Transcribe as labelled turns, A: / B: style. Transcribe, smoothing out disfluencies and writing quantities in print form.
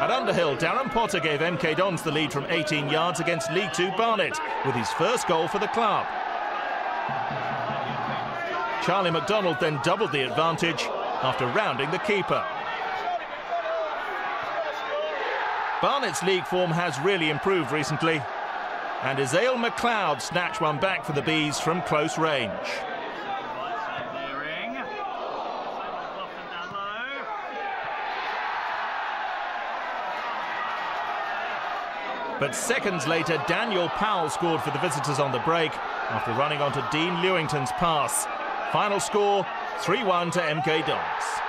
A: At Underhill, Darren Potter gave MK Dons the lead from 18 yards against League 2 Barnet, with his first goal for the club. Charlie McDonald then doubled the advantage after rounding the keeper. Barnet's league form has really improved recently, and Izale McLeod snatched one back for the Bees from close range. But seconds later, Daniel Powell scored for the visitors on the break after running onto Dean Lewington's pass. Final score, 3-1 to MK Dons.